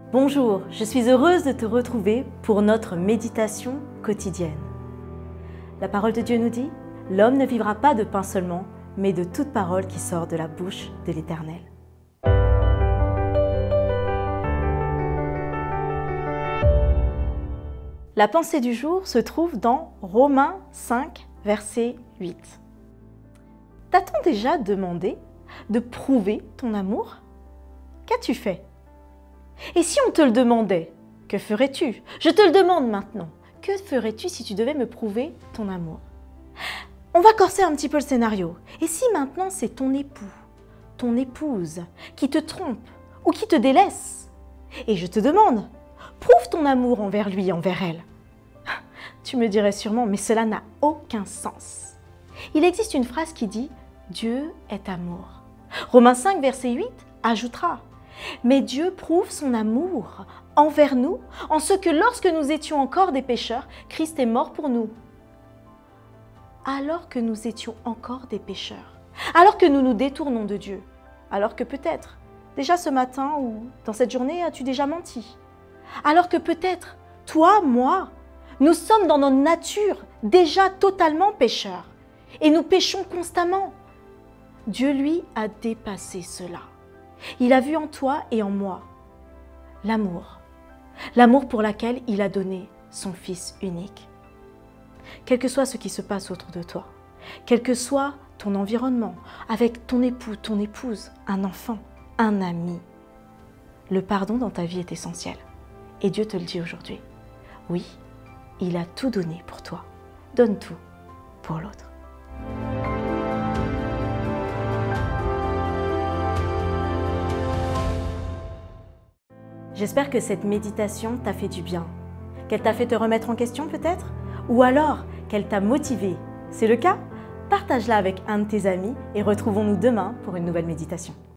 Bonjour, je suis heureuse de te retrouver pour notre méditation quotidienne. La parole de Dieu nous dit « L'homme ne vivra pas de pain seulement, mais de toute parole qui sort de la bouche de l'Éternel. » La pensée du jour se trouve dans Romains 5, verset 8. T'a-t-on déjà demandé de prouver ton amour? Qu'as-tu fait? Et si on te le demandait, que ferais-tu? Je te le demande maintenant. Que ferais-tu si tu devais me prouver ton amour? On va corser un petit peu le scénario. Et si maintenant c'est ton époux, ton épouse, qui te trompe ou qui te délaisse? Et je te demande, prouve ton amour envers lui, envers elle. Tu me dirais sûrement, mais cela n'a aucun sens. Il existe une phrase qui dit « Dieu est amour ». Romains 5, verset 8 ajoutera « Mais Dieu prouve son amour envers nous en ce que lorsque nous étions encore des pécheurs, Christ est mort pour nous. » Alors que nous étions encore des pécheurs, alors que nous nous détournons de Dieu, alors que peut-être, déjà ce matin ou dans cette journée, as-tu déjà menti? Alors que peut-être, toi, moi, nous sommes dans notre nature déjà totalement pécheurs et nous péchons constamment. Dieu, lui, a dépassé cela. Il a vu en toi et en moi l'amour pour lequel il a donné son Fils unique. Quel que soit ce qui se passe autour de toi, quel que soit ton environnement, avec ton époux, ton épouse, un enfant, un ami, le pardon dans ta vie est essentiel. Et Dieu te le dit aujourd'hui. Oui, il a tout donné pour toi. Donne tout pour l'autre. J'espère que cette méditation t'a fait du bien, qu'elle t'a fait te remettre en question peut-être, ou alors qu'elle t'a motivé. C'est le cas? Partage-la avec un de tes amis et retrouvons-nous demain pour une nouvelle méditation.